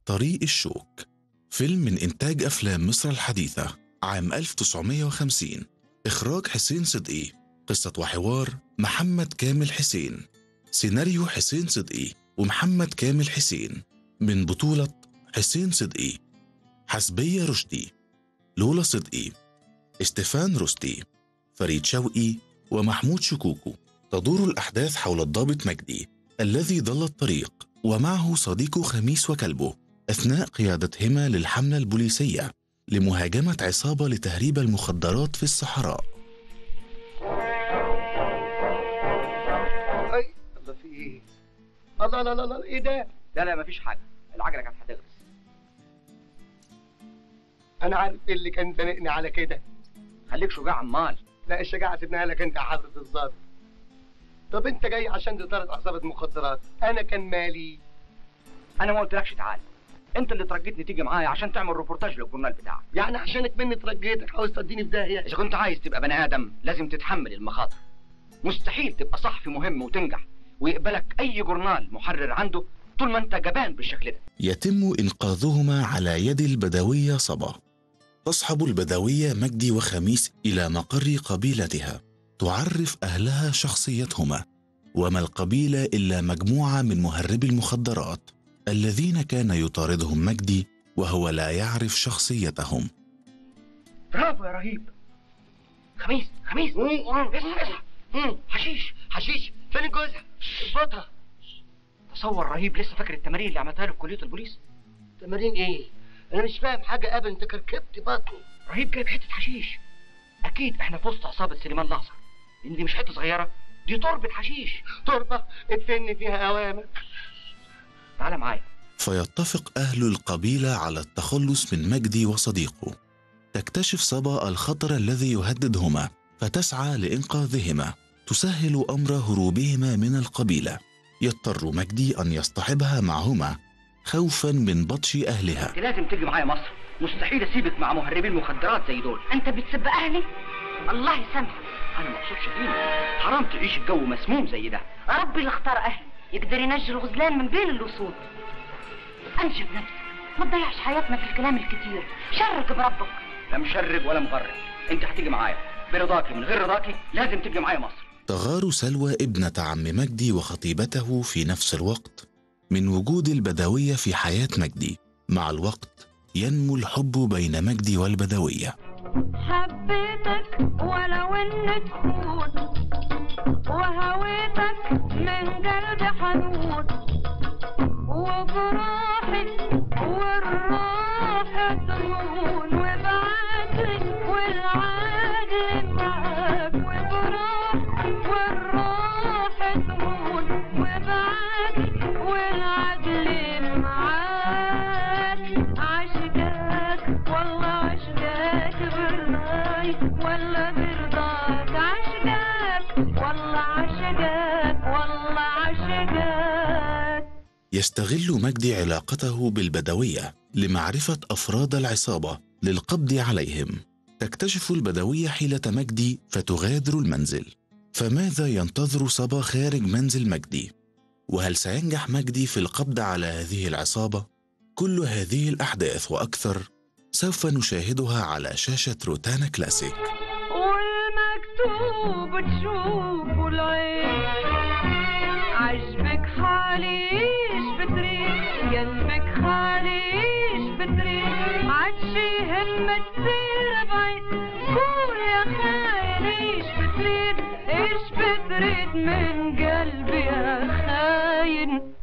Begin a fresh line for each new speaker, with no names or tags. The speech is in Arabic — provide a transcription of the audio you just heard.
طريق الشوك، فيلم من إنتاج أفلام مصر الحديثة عام 1950، إخراج حسين صدقي، قصة وحوار محمد كامل حسين، سيناريو حسين صدقي ومحمد كامل حسين، من بطولة حسين صدقي، حسبية رشدي، لولا صدقي، استفان رستي، فريد شوقي ومحمود شكوكو. تدور الأحداث حول الضابط مجدي الذي ضل الطريق ومعه صديقه خميس وكلبه أثناء قيادتهما للحملة البوليسية لمهاجمة عصابة لتهريب المخدرات في الصحراء.
اي الله، في ايه؟ الله لا لا لا، ايه ده؟
لا مفيش حاجه، العجله كانت هتغرس.
انا عارف ايه اللي كان زنقني على كده.
خليك شجاع عمال.
لا، الشجاعه سيبناها لك انت يا حضره الظابط. طب انت جاي عشان تطارد عصابه مخدرات، انا كان مالي؟
انا ما قلتلكش تعال، انت اللي ترجيتني تيجي معايا عشان تعمل ريبورتاج للجورنال بتاعك.
يعني عشانك مني ترجيتك عاوز تديني في داهيه؟
اذا كنت عايز تبقى بني ادم لازم تتحمل المخاطر. مستحيل تبقى صحفي مهم وتنجح ويقبلك اي جورنال محرر عنده طول ما انت جبان بالشكل ده.
يتم إنقاذهما على يد البدوية صبا. تصحب البدوية مجدي وخميس إلى مقر قبيلتها، تعرف أهلها شخصيتهما، وما القبيلة إلا مجموعة من مهربي المخدرات الذين كان يطاردهم مجدي وهو لا يعرف شخصيتهم.
برافو يا رهيب. خميس اصحى.
حشيش فين جوزها؟ اظبطها.
تصور رهيب لسه فاكر التمارين اللي عملتها له في كليه البوليس.
تمارين ايه؟ انا مش فاهم حاجه ابدا، انت كركبت بطني.
رهيب جايب حته حشيش. اكيد احنا في وسط عصابه سليمان الاعصر، لان دي مش حته صغيره، دي تربه حشيش.
تربه ادفني فيها اوامر.
تعال معايا.
فيتفق أهل القبيلة على التخلص من مجدي وصديقه. تكتشف صبا الخطر الذي يهددهما فتسعى لإنقاذهما، تسهل أمر هروبهما من القبيلة. يضطر مجدي أن يصطحبها معهما خوفا من بطش أهلها.
انت لازم تيجي معايا مصر، مستحيل اسيبك مع مهربين المخدرات زي دول.
انت بتسب اهلي؟ الله يسامحك.
انا ما اقصدش فينا، حرام تعيش الجو مسموم زي ده.
ربي اللي اختار اهلي يقدر ينجي الغزلان من بين الاسود. انجب نفسك، ما تضيعش حياتنا في الكلام الكتير، شرق بربك.
لا مشرب ولا مغرب، انت هتيجي معايا برضاكي من غير رضاكي، لازم تيجي معايا مصر.
تغار سلوى ابنة عم مجدي وخطيبته في نفس الوقت من وجود البدوية في حياة مجدي. مع الوقت ينمو الحب بين مجدي والبدوية.
حبيتك ولو ان تكون وهويتك من قلبي حنون، وبروحي والروح تهون، وبعدلي والعدل معاك، وبروحي والروح تهون، وبعدلي والعدل معاك. عشقك والله عشقك برضاي ولا برضاك، عشقك والله عشقك والله عشقك.
يستغل مجدي علاقته بالبدوية لمعرفة أفراد العصابة للقبض عليهم. تكتشف البدوية حيلة مجدي فتغادر المنزل. فماذا ينتظر صبا خارج منزل مجدي؟ وهل سينجح مجدي في القبض على هذه العصابة؟ كل هذه الأحداث وأكثر سوف نشاهدها على شاشة روتانا كلاسيك.
والمكتوب تشوفه العين، عجبك حاليش بتريد، قلبك خاليش بتريد، عدشي همة تصير بعيد، قول يا خاين ايش بتريد، ايش بتريد من قلبي يا خاين.